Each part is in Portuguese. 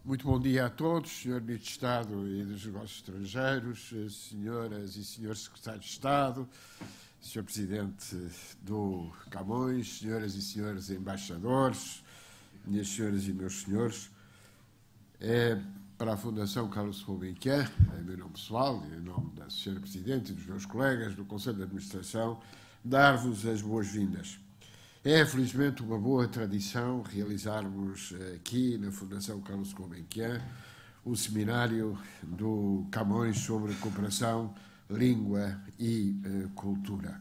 Muito bom dia a todos, Sr. Ministro de Estado e dos Negócios Estrangeiros, senhoras e senhores secretários de Estado, Sr. Presidente do Camões, senhoras e senhores embaixadores, minhas senhoras e meus senhores. É para a Fundação Carlos Gulbenkian, em meu nome pessoal e em nome da Sra. Presidente e dos meus colegas do Conselho de Administração, dar-vos as boas-vindas. É, felizmente, uma boa tradição realizarmos aqui na Fundação Carlos Gulbenkian o seminário do Camões sobre cooperação, língua e cultura.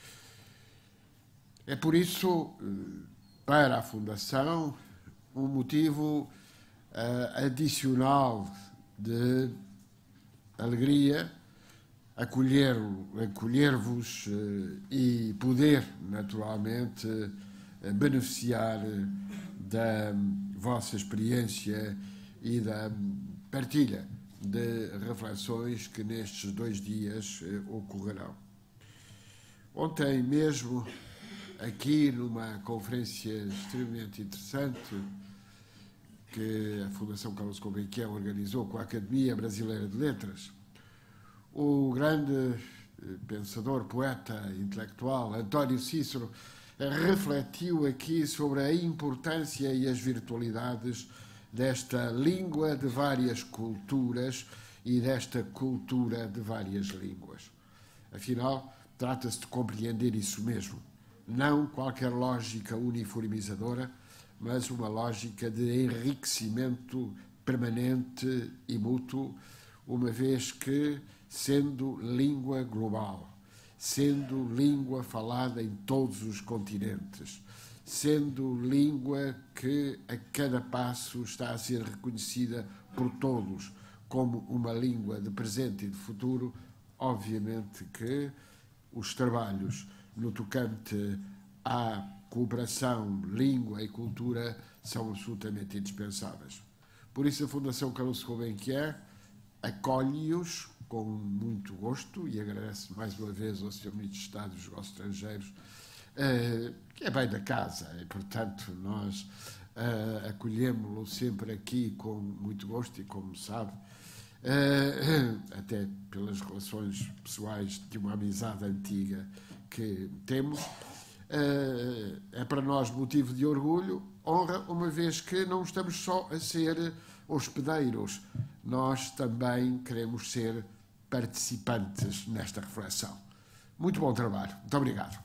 É por isso, para a Fundação, um motivo adicional de alegria acolher-vos e poder, naturalmente, beneficiar da vossa experiência e da partilha de reflexões que nestes 2 dias ocorrerão. Ontem mesmo, aqui numa conferência extremamente interessante que a Fundação Carlos Gulbenkian organizou com a Academia Brasileira de Letras, o grande pensador, poeta, intelectual António Cícero refletiu aqui sobre a importância e as virtualidades desta língua de várias culturas e desta cultura de várias línguas. Afinal, trata-se de compreender isso mesmo. Não qualquer lógica uniformizadora, mas uma lógica de enriquecimento permanente e mútuo, uma vez que, sendo língua global, sendo língua falada em todos os continentes, sendo língua que a cada passo está a ser reconhecida por todos como uma língua de presente e de futuro, obviamente que os trabalhos no tocante à cooperação, língua e cultura são absolutamente indispensáveis. Por isso a Fundação Carlos Gulbenkian acolhe-os com muito gosto e agradeço mais uma vez ao Sr. Ministro de Estado dos Negócios Estrangeiros, que é bem da casa, e portanto nós acolhemos-lo sempre aqui com muito gosto e, como sabe, até pelas relações pessoais de uma amizade antiga que temos, é para nós motivo de orgulho, honra, uma vez que não estamos só a ser hospedeiros, nós também queremos ser participantes nesta reflexão. Muito bom trabalho. Muito obrigado.